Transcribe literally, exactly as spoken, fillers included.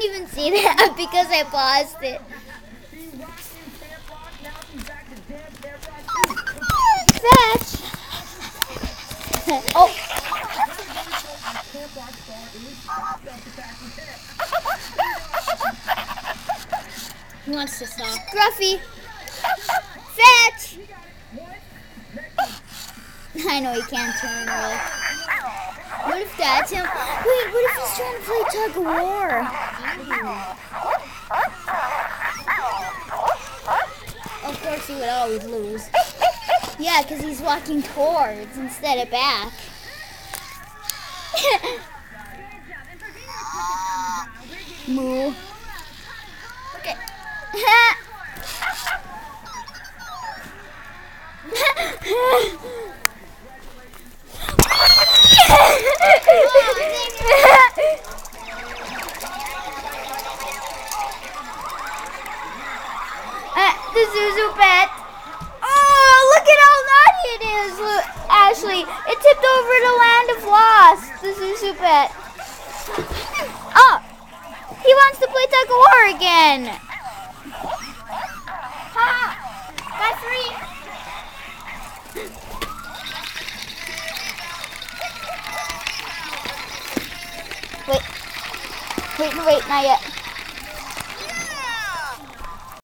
didn't even see that because I paused it. Fetch! Oh! He wants to stop. Scruffy! Fetch! I know he can't turn really. What if that's him? Wait, what if he's trying to play tug of war? Of course he would always lose. Yeah, because he's walking towards instead of back. Moo. Okay. uh, the Zuzu pet. Oh, look at how naughty it is, look, Ashley. It tipped over the land of lost, the Zuzu pet. Oh, he wants to play tug of war again. Ha! Got three. Wait, wait, wait, not yet.